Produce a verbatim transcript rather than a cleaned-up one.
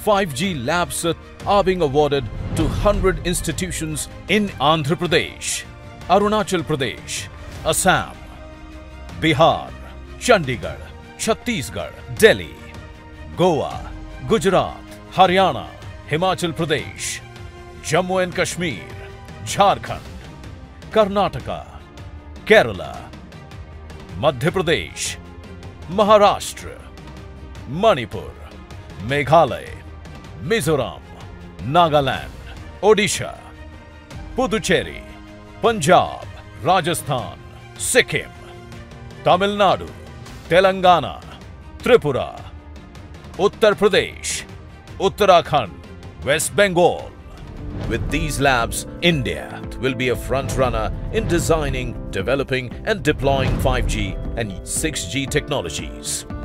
five G labs are being awarded to one hundred institutions in Andhra Pradesh, Arunachal Pradesh, Assam, Bihar, Chandigarh, Chhattisgarh, Delhi, Goa, Gujarat, Haryana, Himachal Pradesh, Jammu and Kashmir, Jharkhand, Karnataka, Kerala, Madhya Pradesh, Maharashtra, Manipur, Meghalaya, Mizoram, Nagaland, Odisha, Puducherry, Punjab, Rajasthan, Sikkim, Tamil Nadu, Telangana, Tripura, Uttar Pradesh, Uttarakhand, West Bengal. With these labs, India will be a front-runner in designing, developing and deploying five G and six G technologies.